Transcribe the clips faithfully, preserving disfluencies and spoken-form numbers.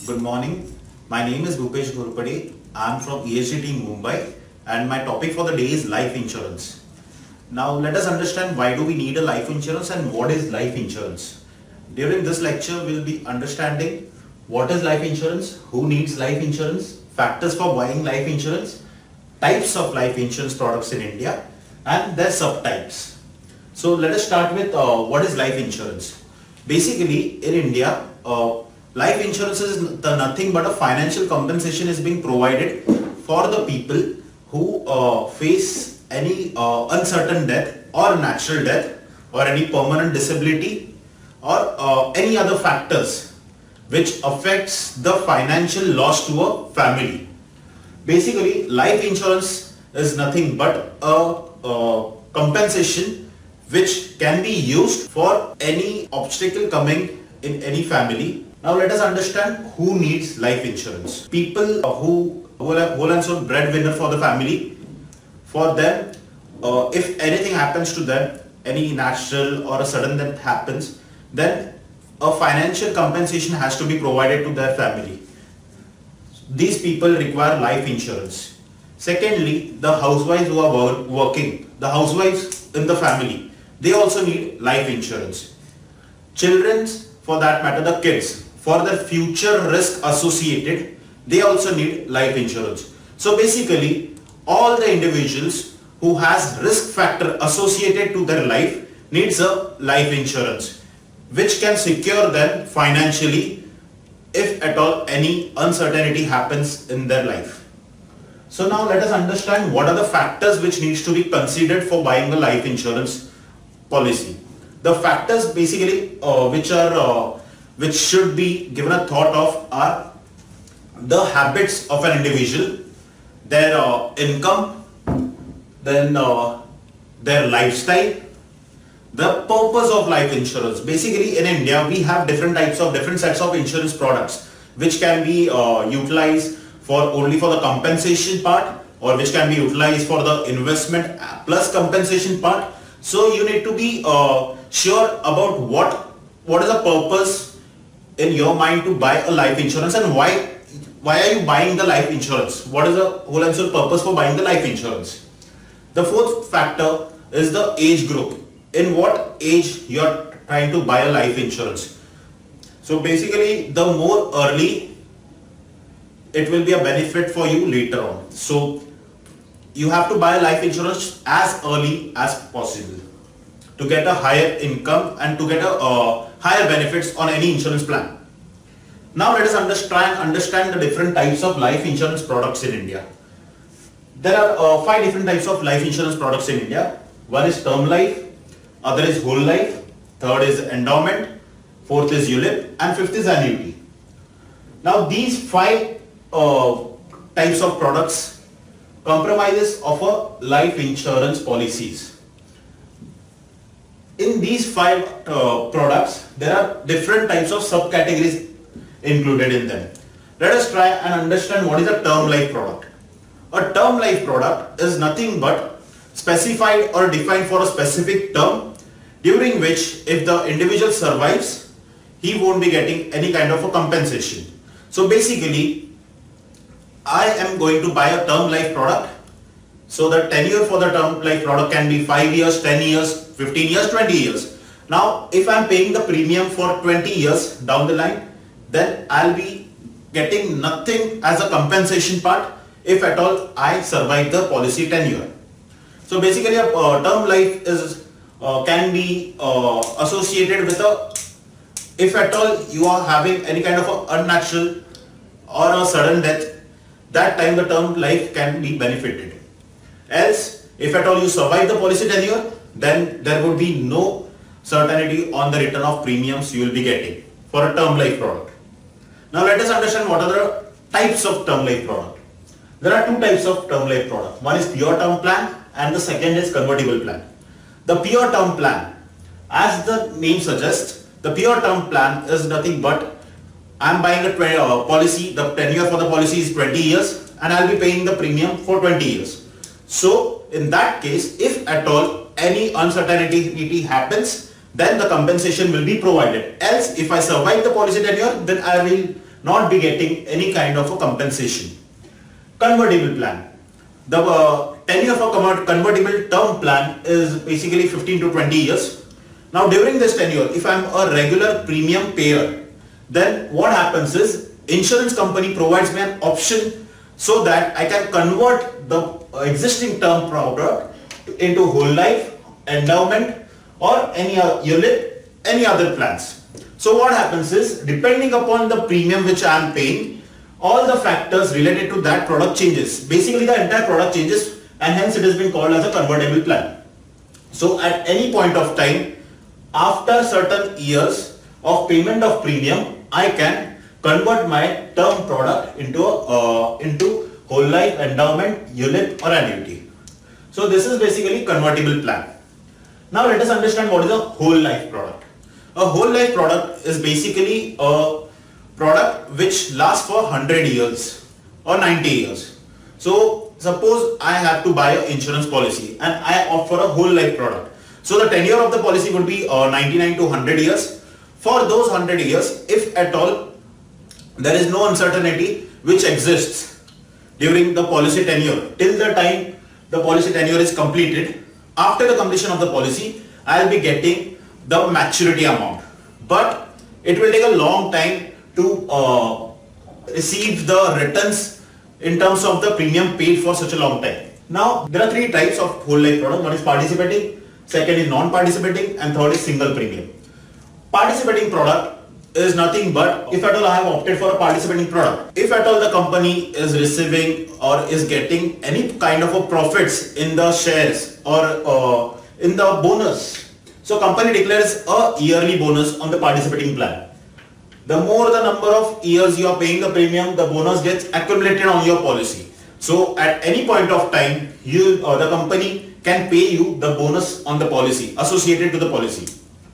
Good morning. My name is Bhupesh Ghorpade. I am from E S G team Mumbai and my topic for the day is life insurance. Now let us understand why do we need a life insurance and what is life insurance. During this lecture we will be understanding what is life insurance, who needs life insurance, factors for buying life insurance, types of life insurance products in India and their subtypes. So let us start with uh, what is life insurance. Basically in India, uh, life insurance is the nothing but a financial compensation is being provided for the people who uh, face any uh, uncertain death or natural death or any permanent disability or uh, any other factors which affects the financial loss to a family. Basically life insurance is nothing but a, a compensation which can be used for any obstacle coming in any family. Now let us understand who needs life insurance. People who whole and soul breadwinner for the family, for them, uh, if anything happens to them, any natural or a sudden death happens, then a financial compensation has to be provided to their family. These people require life insurance. Secondly, the housewives who are working, the housewives in the family, they also need life insurance. Children, for that matter the kids, for their future risk associated, they also need life insurance. So basically all the individuals who has risk factor associated to their life needs a life insurance which can secure them financially if at all any uncertainty happens in their life. So now let us understand what are the factors which needs to be considered for buying a life insurance policy. The factors basically uh, which are uh, which should be given a thought of are the habits of an individual, their uh, income, then uh, their lifestyle, the purpose of life insurance. Basically in India we have different types of different sets of insurance products which can be uh, utilized for only for the compensation part or which can be utilized for the investment plus compensation part. So you need to be uh, sure about what what is the purpose in your mind to buy a life insurance and why why are you buying the life insurance? What is the whole and sole purpose for buying the life insurance? The fourth factor is the age group. In what age you are trying to buy a life insurance? So basically the more early, it will be a benefit for you later on. So you have to buy life insurance as early as possible to get a higher income and to get a uh, higher benefits on any insurance plan. Now let us understand understand the different types of life insurance products in India. There are uh, five different types of life insurance products in India. One is term life, other is whole life, third is endowment, fourth is U L I P and fifth is annuity. Now these five uh, types of products compromises of a life insurance policies. In these five uh, products, there are different types of subcategories included in them. Let us try and understand what is a term life product. A term life product is nothing but specified or defined for a specific term during which if the individual survives, he won't be getting any kind of a compensation. So basically, I am going to buy a term life product. So the tenure for the term life product can be five years, ten years, fifteen years, twenty years. Now if I am paying the premium for twenty years down the line, then I'll be getting nothing as a compensation part if at all I survive the policy tenure. So basically a uh, term life is uh, can be uh, associated with a, if at all you are having any kind of a unnatural or a sudden death, that time the term life can be benefited. Else, if at all you survive the policy tenure, then there would be no certainty on the return of premiums you will be getting for a term life product. Now let us understand what are the types of term life product. There are two types of term life product. One is pure term plan and the second is convertible plan. The pure term plan, as the name suggests, the pure term plan is nothing but I am buying a uh, policy, the tenure for the policy is twenty years and I will be paying the premium for twenty years. So in that case, if at all any uncertainty happens, then the compensation will be provided. Else, if I survive the policy tenure, then I will not be getting any kind of a compensation. Convertible plan. The uh, tenure of a convertible term plan is basically fifteen to twenty years. Now during this tenure, if I am a regular premium payer, then what happens is insurance company provides me an option so that I can convert the existing term product into whole life, endowment or any uh, U L I P, any other plans. So what happens is, depending upon the premium which I am paying, all the factors related to that product changes. Basically the entire product changes, and hence it has been called as a convertible plan. So at any point of time, after certain years of payment of premium, I can convert my term product into a, uh, into whole life, endowment, U L I P or annuity. So this is basically convertible plan. Now let us understand what is a whole life product. A whole life product is basically a product which lasts for one hundred years or ninety years. So suppose I have to buy an insurance policy and I opt for a whole life product. So the tenure of the policy would be uh, ninety-nine to one hundred years. For those one hundred years, if at all there is no uncertainty which exists during the policy tenure, till the time the policy tenure is completed, after the completion of the policy, I will be getting the maturity amount. But it will take a long time to uh, receive the returns in terms of the premium paid for such a long time. Now there are three types of whole life product. One is participating, second is non-participating, and third is single premium. Participating product is nothing but, if at all I have opted for a participating product, if at all the company is receiving or is getting any kind of a profits in the shares or uh, in the bonus, so company declares a yearly bonus on the participating plan. The more the number of years you are paying the premium, the bonus gets accumulated on your policy. So at any point of time, you or the company can pay you the bonus on the policy associated to the policy.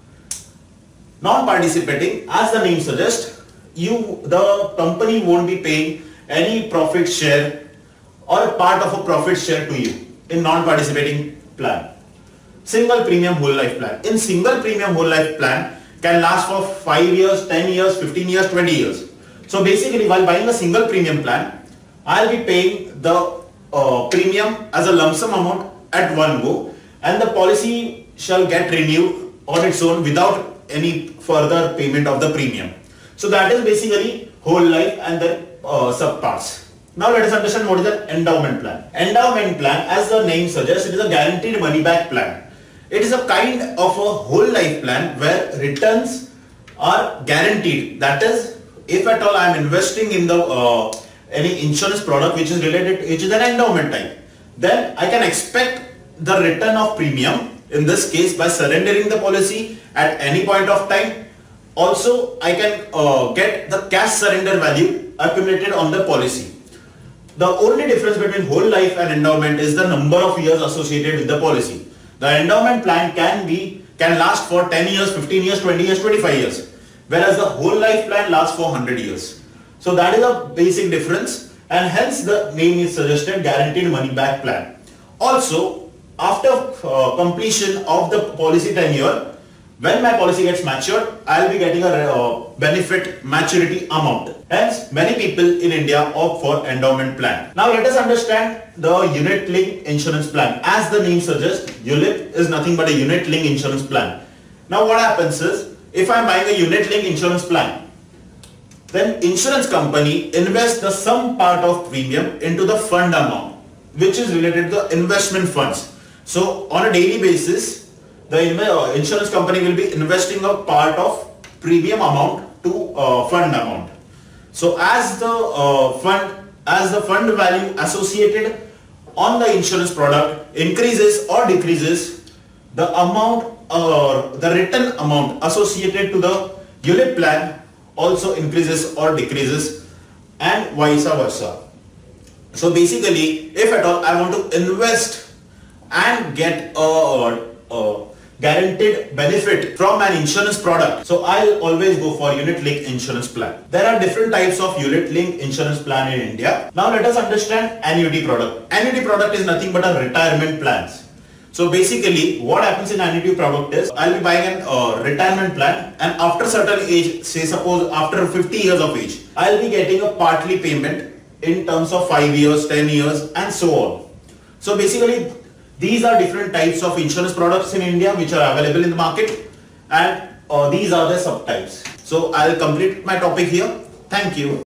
Non-participating, as the name suggests, you the company won't be paying any profit share or a part of a profit share to you in non-participating plan. Single premium whole life plan. In single premium whole life plan can last for five years, ten years, fifteen years, twenty years. So basically, while buying a single premium plan, I'll be paying the uh, premium as a lump sum amount at one go, and the policy shall get renewed on its own without any further payment of the premium. So that is basically whole life and the uh, subparts. Now let us understand what is an endowment plan. Endowment plan, as the name suggests, it is a guaranteed money back plan. It is a kind of a whole life plan where returns are guaranteed. That is, if at all I am investing in the uh, any insurance product which is related, which is an endowment type, then I can expect the return of premium, in this case by surrendering the policy at any point of time. Also, I can uh, get the cash surrender value accumulated on the policy. The only difference between whole life and endowment is the number of years associated with the policy. The endowment plan can be can last for ten years, fifteen years, twenty years, twenty-five years, whereas the whole life plan lasts for one hundred years. So that is a basic difference, and hence the name is suggested guaranteed money back plan. Also, after uh, completion of the policy tenure, when my policy gets matured, I will be getting a uh, benefit maturity amount. Hence, many people in India opt for endowment plan. Now let us understand the unit link insurance plan. As the name suggests, U L I P is nothing but a unit link insurance plan. Now what happens is, if I am buying a unit link insurance plan, then insurance company invests the some part of premium into the fund amount, which is related to the investment funds. So on a daily basis, the insurance company will be investing a part of premium amount to uh, fund amount. So as the uh, fund as the fund value associated on the insurance product increases or decreases, the amount or the return amount associated to the U L I P plan also increases or decreases, and vice versa. So basically, if at all I want to invest and get a, a guaranteed benefit from an insurance product, so I'll always go for unit link insurance plan. There are different types of unit link insurance plan in India. Now let us understand annuity product. Annuity product is nothing but a retirement plans. So basically what happens in annuity product is I'll be buying an uh, retirement plan, and after certain age, say suppose after fifty years of age, I'll be getting a partly payment in terms of five years, ten years and so on. So basically these are different types of insurance products in India which are available in the market, and uh, these are the subtypes. So I'll complete my topic here. Thank you.